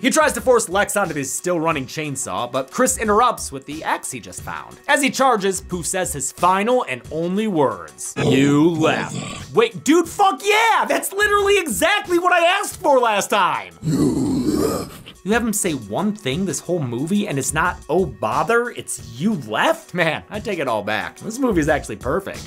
He tries to force Lex onto his still running chainsaw, but Chris interrupts with the axe he just found. As he charges, Pooh says his final and only words. You left. Wait, dude, fuck yeah! That's literally exactly what I asked for last time! You have him say one thing this whole movie and it's not, oh bother, it's you left? Man, I take it all back. This movie is actually perfect.